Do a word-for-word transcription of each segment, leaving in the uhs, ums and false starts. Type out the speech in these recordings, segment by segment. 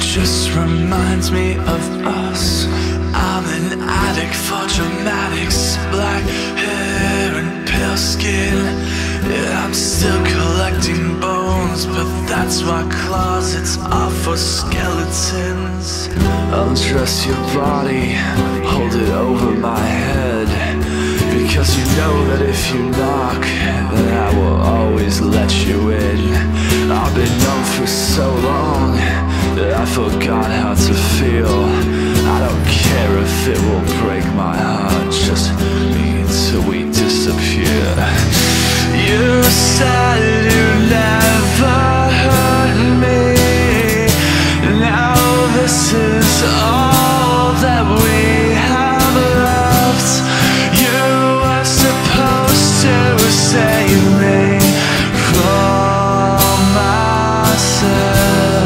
just reminds me of us. I'm an addict for dramatics, black hair and pale skin. Yeah, I'm still collecting bones, but that's why closets are for skeletons. Undress your body, hold it over my head, because you know that if you knock, then I will always let you in. I've been numb for so long that I forgot how to feel. I don't care if it will break my heart, just me till we disappear. You said you never hurt me. Now this is all that we have left. You were supposed to save me from myself.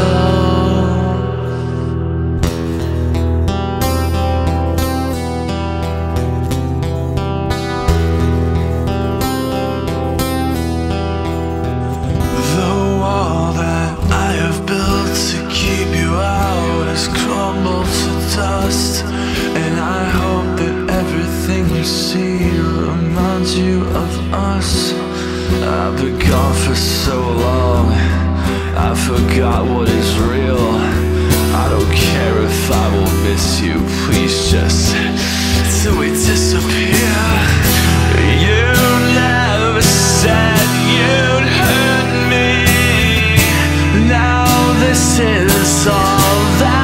Crumble to dust, and I hope that everything you see reminds you of us. I've been gone for so long, I forgot what is real. I don't care if I will miss you, please just till we disappear. You never said you'd hurt me. Now this is all that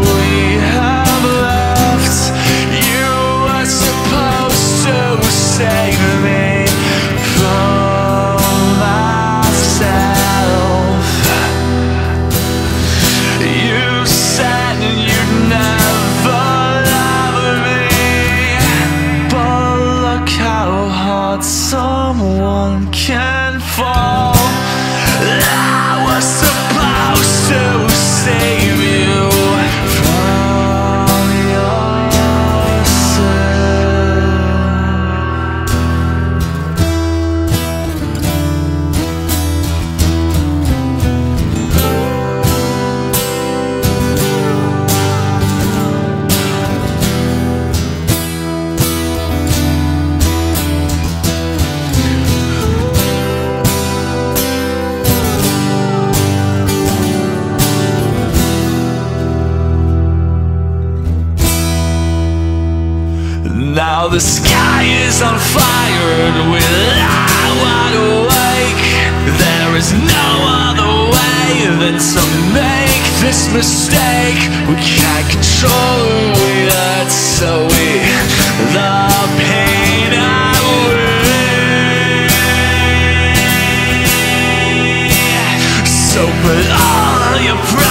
save me from myself. You said you'd never love me, but look how hard someone can fall. I was supposed to save you from yourself. Now the sky is on fire and we're wide awake. There is no other way than to make this mistake. We can't control who we hurt, so we the pain away. So put all your pressure